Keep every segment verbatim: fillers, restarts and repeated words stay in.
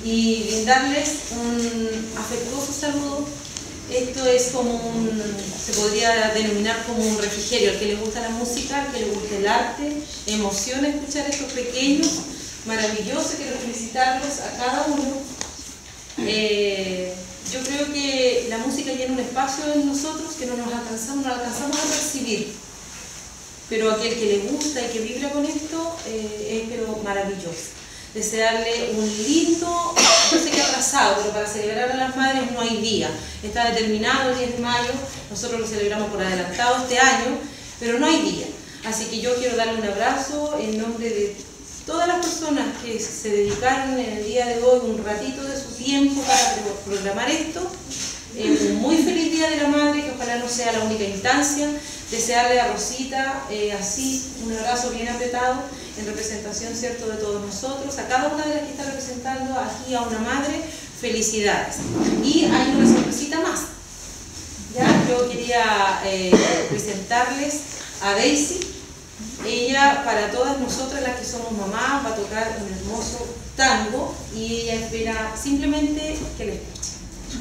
y brindarles un afectuoso saludo. Esto es como un, se podría denominar como un refrigerio, al que le gusta la música, al que le gusta el arte, emociona escuchar a estos pequeños, maravilloso, quiero felicitarlos a cada uno. Eh, yo creo que la música llena un espacio en nosotros que no nos alcanzamos, no alcanzamos a percibir, pero aquel que le gusta y que vibra con esto eh, es pero maravilloso. Desearle un lindo, yo sé que atrasado, pero para celebrar a las madres no hay día. Está determinado el diez de mayo, nosotros lo celebramos por adelantado este año, pero no hay día. Así que yo quiero darle un abrazo en nombre de todas las personas que se dedicaron en el día de hoy un ratito de su tiempo para programar esto. Eh, un muy feliz Día de la Madre, que ojalá no sea la única instancia. Desearle a Rosita eh, así un abrazo bien apretado en representación, ¿cierto?, de todos nosotros, a cada una de las que está representando aquí a una madre, felicidades. Y hay una sorpresita más. ¿Ya? Yo quería eh, presentarles a Daisy. Ella, para todas nosotras las que somos mamás, va a tocar un hermoso tango y ella espera simplemente que le escuche.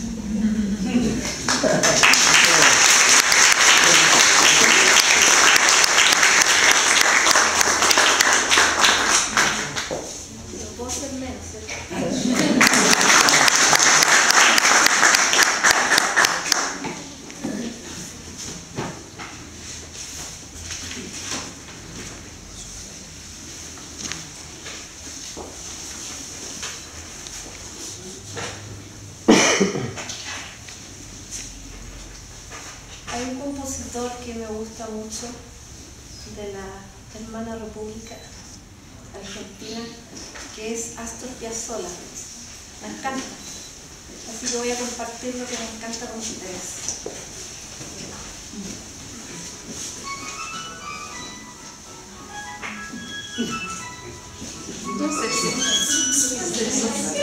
Hay un compositor que me gusta mucho de la hermana República Argentina, que es Astor Piazzolla. Me encanta. Así que voy a compartir lo que me encanta con ustedes. No sé si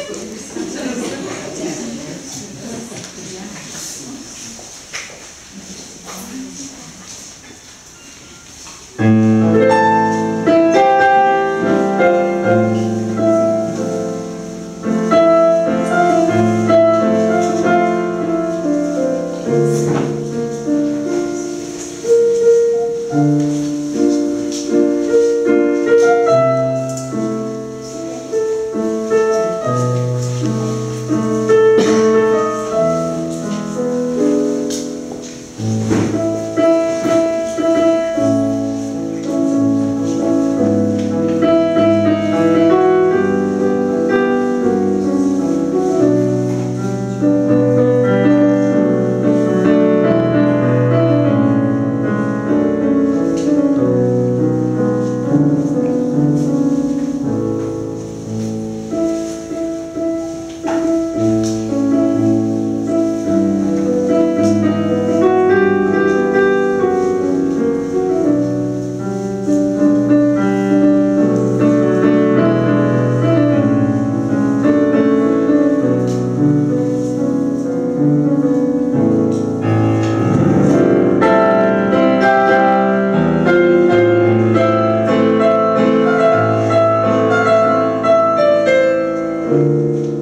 Thank you.